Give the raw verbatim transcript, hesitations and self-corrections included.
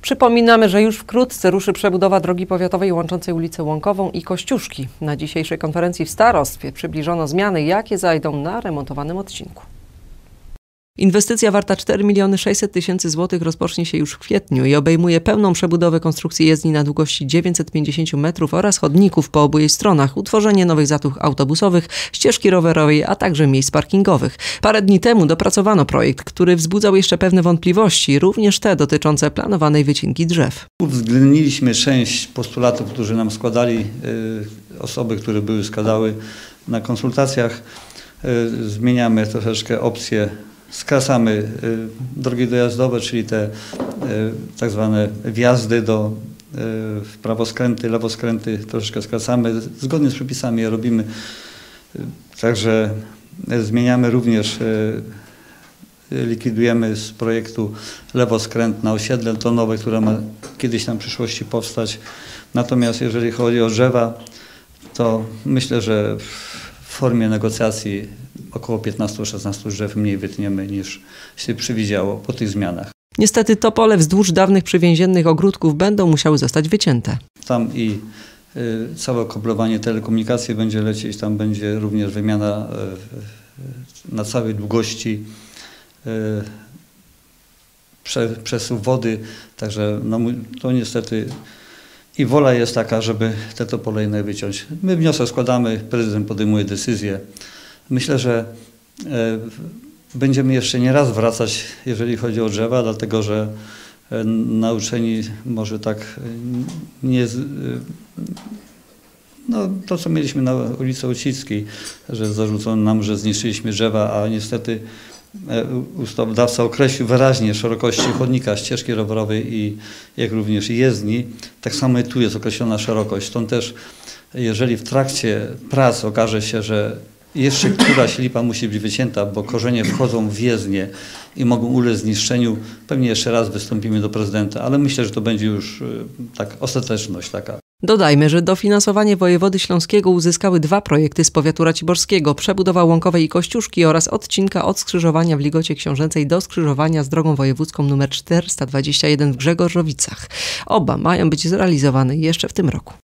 Przypominamy, że już wkrótce ruszy przebudowa drogi powiatowej łączącej ulicę Łąkową i Kościuszki. Na dzisiejszej konferencji w starostwie przybliżono zmiany, jakie zajdą na remontowanym odcinku. Inwestycja warta cztery miliony sześćset tysięcy złotych rozpocznie się już w kwietniu i obejmuje pełną przebudowę konstrukcji jezdni na długości dziewięćset pięćdziesiąt metrów oraz chodników po obu jej stronach, utworzenie nowych zatuch autobusowych, ścieżki rowerowej, a także miejsc parkingowych. Parę dni temu dopracowano projekt, który wzbudzał jeszcze pewne wątpliwości, również te dotyczące planowanej wycinki drzew. Uwzględniliśmy część postulatów, które nam składali y, osoby, które były składały na konsultacjach. Y, zmieniamy troszeczkę opcje. Skracamy y, drogi dojazdowe, czyli te y, tak zwane wjazdy do y, prawoskręty, lewoskręty troszeczkę skracamy. Zgodnie z przepisami je robimy. Y, także y, zmieniamy również, y, likwidujemy z projektu lewoskręt na osiedle to nowe, które ma kiedyś tam w przyszłości powstać. Natomiast jeżeli chodzi o drzewa, to myślę, że w formie negocjacji około piętnaście do szesnastu drzew mniej wytniemy niż się przewidziało po tych zmianach. Niestety topole wzdłuż dawnych przywięziennych ogródków będą musiały zostać wycięte. Tam i y, całe koblowanie telekomunikacji będzie lecieć, tam będzie również wymiana y, na całej długości y, prze, przesuw wody, także no, to niestety i wola jest taka, żeby te topole jednak wyciąć. My wniosek składamy, prezydent podejmuje decyzję. Myślę, że e, będziemy jeszcze nie raz wracać, jeżeli chodzi o drzewa, dlatego że e, nauczeni może tak nie... E, no, to, co mieliśmy na ulicy Ociskiej, że zarzucono nam, że zniszczyliśmy drzewa, a niestety e, ustawodawca określił wyraźnie szerokości chodnika, ścieżki rowerowej i jak również jezdni. Tak samo i tu jest określona szerokość. Stąd też, jeżeli w trakcie prac okaże się, że jeszcze któraś lipa musi być wycięta, bo korzenie wchodzą w jezdnię i mogą ulec zniszczeniu. Pewnie jeszcze raz wystąpimy do prezydenta, ale myślę, że to będzie już tak ostateczność taka. Dodajmy, że dofinansowanie wojewody śląskiego uzyskały dwa projekty z powiatu raciborskiego: przebudowa Łąkowej i Kościuszki oraz odcinka od skrzyżowania w Ligocie Książęcej do skrzyżowania z drogą wojewódzką nr czterysta dwadzieścia jeden w Grzegorzowicach. Oba mają być zrealizowane jeszcze w tym roku.